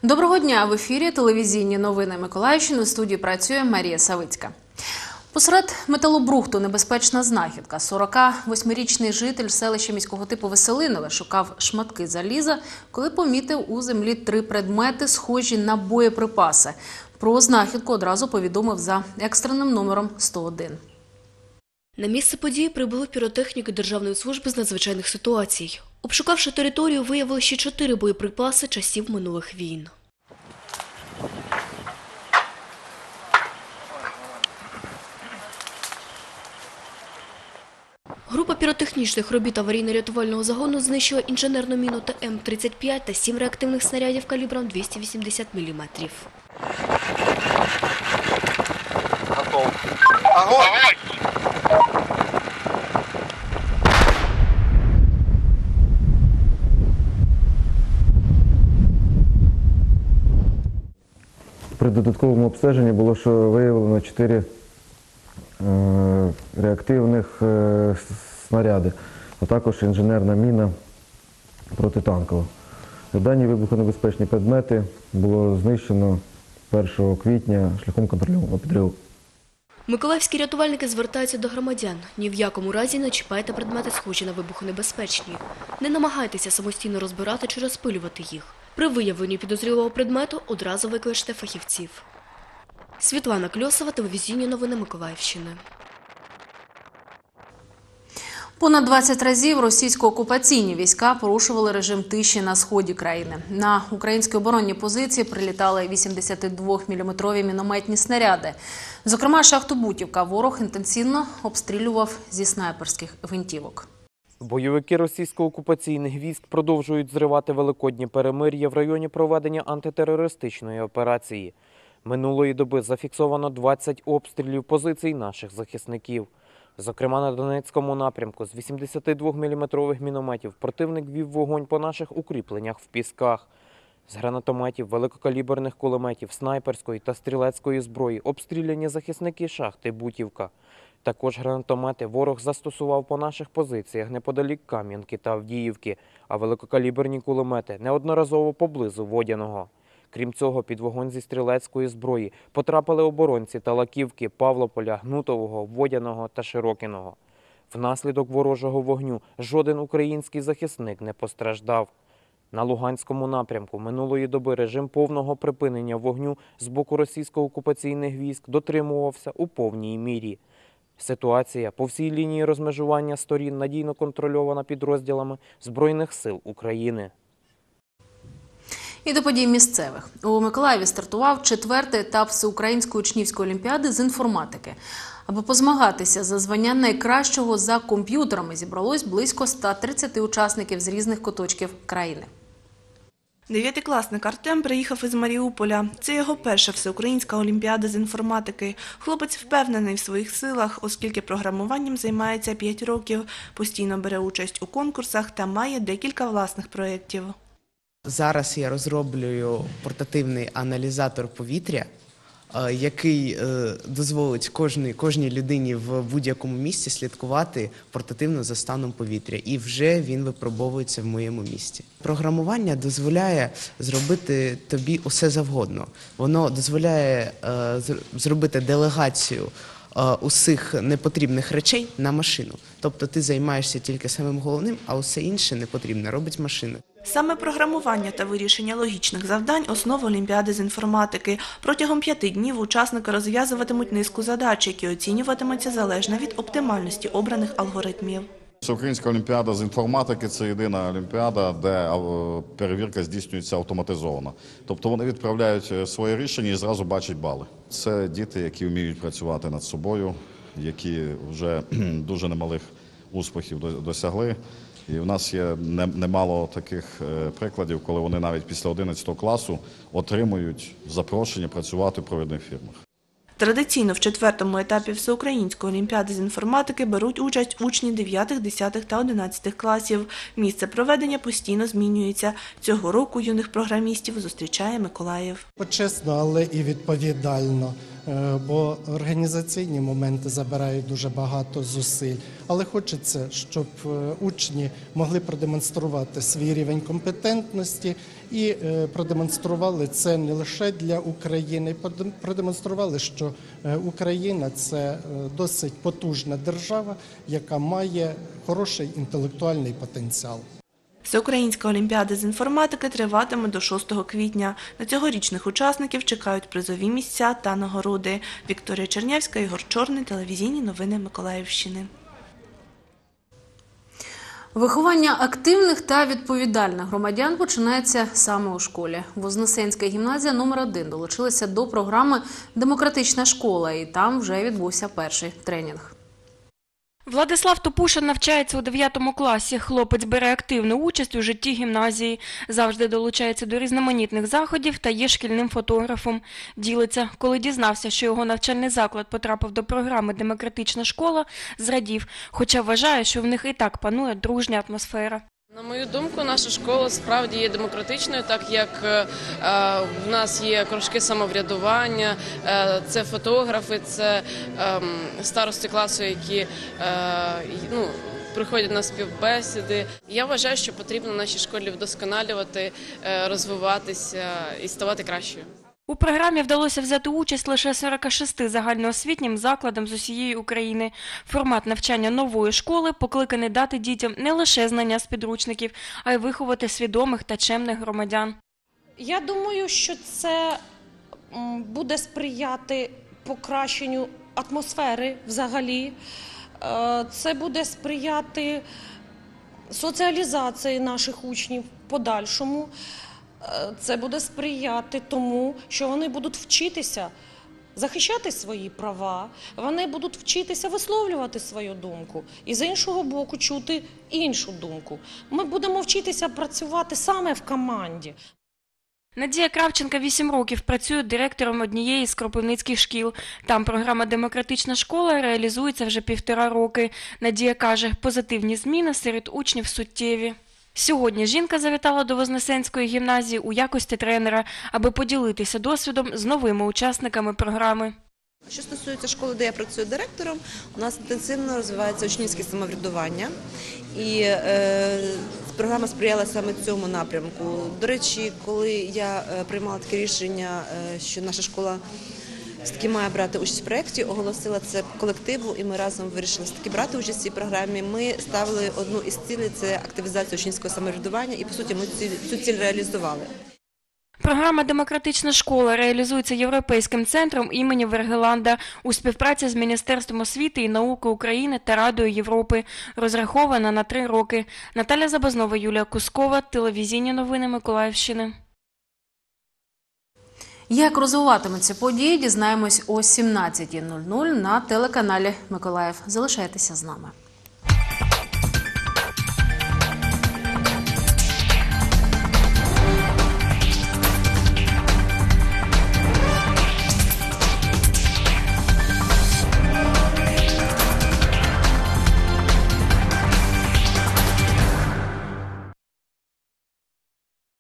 Доброго дня! В ефірі телевізійні новини Миколаївщини. У студії працює Марія Савицька. Посеред металобрухту небезпечна знахідка. 48-річний житель селища міського типу Веселинове шукав шматки заліза, коли помітив у землі 3 предмети, схожі на боєприпаси. Про знахідку одразу повідомив за екстреним номером 101. На місце події прибули піротехніки Державної служби з надзвичайних ситуацій. Обшукавши територію, виявили ще 4 боєприпаси часів минулих війн. Група піротехнічних робіт аварійно-рятувального загону знищила інженерну міну ТМ-35 та 7 реактивних снарядів калібром 280 мм. Готов. Огонь! При додатковому обстеженні було, що виявлено 4 реактивних снаряди, а також інженерна міна протитанкова. Дані вибухонебезпечні предмети було знищено 1 квітня шляхом контрольованого підриву. Миколаївські рятувальники звертаються до громадян. Ні в якому разі не чіпайте предмети, схожі на вибухонебезпечні. Не намагайтеся самостійно розбирати чи розпилювати їх. При виявленні підозрілого предмету одразу викличте фахівців. Світлана Кльосова, телевізійні новини Миколаївщини. Понад 20 разів російсько-окупаційні війська порушували режим тиші на сході країни. На українські оборонні позиції прилітали 82-мм мінометні снаряди. Зокрема, шахту Бутівка ворог інтенсивно обстрілював зі снайперських гвинтівок. Бойовики російсько-окупаційних військ продовжують зривати великоднє перемир'я в районі проведення антитерористичної операції. Минулої доби зафіксовано 20 обстрілів позицій наших захисників. Зокрема, на Донецькому напрямку з 82-мм мінометів противник вів вогонь по наших укріпленнях в Пісках. З гранатометів, великокаліберних кулеметів, снайперської та стрілецької зброї обстріляні захисники шахти Бутівка. Також гранатомети ворог застосував по наших позиціях неподалік Кам'янки та Авдіївки, а великокаліберні кулемети неодноразово поблизу Водяного. Крім цього, під вогонь зі стрілецької зброї потрапили оборонці Талаківки, Павлополя, Гнутового, Водяного та Широкиного. Внаслідок ворожого вогню жоден український захисник не постраждав. На Луганському напрямку минулої доби режим повного припинення вогню з боку російсько-окупаційних військ дотримувався у повній мірі. Ситуація по всій лінії розмежування сторін надійно контрольована підрозділами Збройних сил України. І до подій місцевих. У Миколаєві стартував 4-й етап Всеукраїнської учнівської олімпіади з інформатики. Аби позмагатися за звання найкращого за комп'ютерами зібралось близько 130 учасників з різних куточків країни. 9-класник Артем приїхав із Маріуполя. Це його перша всеукраїнська олімпіада з інформатики. Хлопець впевнений в своїх силах, оскільки програмуванням займається 5 років, постійно бере участь у конкурсах та має декілька власних проєктів. Зараз я розроблюю портативний аналізатор повітря, який дозволить кожній людині в будь-якому місці слідкувати портативно за станом повітря. І вже він випробовується в моєму місті. Програмування дозволяє зробити тобі усе завгодно. Воно дозволяє зробити делегацію усіх непотрібних речей на машину. Тобто ти займаєшся тільки самим головним, а усе інше непотрібне робить машина. Саме програмування та вирішення логічних завдань – основа олімпіади з інформатики. Протягом 5 днів учасники розв'язуватимуть низку задач, які оцінюватимуться залежно від оптимальності обраних алгоритмів. Всеукраїнська олімпіада з інформатики – це єдина олімпіада, де перевірка здійснюється автоматизовано. Тобто вони відправляють своє рішення і зразу бачать бали. Це діти, які вміють працювати над собою, які вже дуже немалих успіхів досягли. І в нас є немало таких прикладів, коли вони навіть після 11 класу отримують запрошення працювати в провідних фірмах. Традиційно в 4-му етапі Всеукраїнської олімпіади з інформатики беруть участь учні 9, 10 та 11 класів. Місце проведення постійно змінюється. Цього року юних програмістів зустрічає Миколаїв. Почесно, але і відповідально. бо організаційні моменти забирають дуже багато зусиль. Але хочеться, щоб учні могли продемонструвати свій рівень компетентності і продемонстрували це не лише для України, продемонстрували, що Україна – це досить потужна держава, яка має хороший інтелектуальний потенціал. Всеукраїнська олімпіада з інформатики триватиме до 6 квітня. На цьогорічних учасників чекають призові місця та нагороди. Вікторія Чернявська, Ігор Чорний, телевізійні новини Миколаївщини. Виховання активних та відповідальних громадян починається саме у школі. Вознесенська гімназія номер 1 долучилася до програми «Демократична школа» і там вже відбувся перший тренінг. Владислав Топушин навчається у 9 класі. Хлопець бере активну участь у житті гімназії, завжди долучається до різноманітних заходів та є шкільним фотографом. Ділиться, коли дізнався, що його навчальний заклад потрапив до програми «Демократична школа», зрадів, хоча вважає, що в них і так панує дружня атмосфера. На мою думку, наша школа справді є демократичною, так як в нас є кружки самоврядування, це фотографи, це старости класу, які приходять на співбесіди. Я вважаю, що потрібно нашій школі вдосконалювати, розвиватися і ставати кращою. У програмі вдалося взяти участь лише 46 загальноосвітнім закладам з усієї України. Формат навчання нової школи покликаний дати дітям не лише знання з підручників, а й виховати свідомих та чемних громадян. Я думаю, що це буде сприяти покращенню атмосфери взагалі. Це буде сприяти соціалізації наших учнів в подальшому. Це буде сприяти тому, що вони будуть вчитися захищати свої права, вони будуть вчитися висловлювати свою думку і, з іншого боку, чути іншу думку. Ми будемо вчитися працювати саме в команді. Надія Кравченка 8 років працює директором однієї з кропивницьких шкіл. Там програма «Демократична школа» реалізується вже 1,5 роки. Надія каже, позитивні зміни серед учнів суттєві. Сьогодні жінка завітала до Вознесенської гімназії у якості тренера, аби поділитися досвідом з новими учасниками програми. Що стосується школи, де я працюю директором, у нас інтенсивно розвивається учнівське самоврядування. І програма сприяла саме цьому напрямку. До речі, коли я приймала таке рішення, що наша школа все-таки має брати участь в проєкті, оголосила це колективу, і ми разом вирішили все-таки брати участь в цій програмі. Ми ставили одну із цілей – це активізація учнівського самоврядування, і, по суті, ми цю ціль реалізували. Програма «Демократична школа» реалізується Європейським центром імені Вергеланда у співпраці з Міністерством освіти і науки України та Радою Європи. Розрахована на 3 роки. Наталя Забазнова, Юлія Кускова, телевізійні новини Миколаївщини. Як розвиватимуться події, дізнаємось о 17:00 на телеканалі «Миколаїв». Залишайтеся з нами.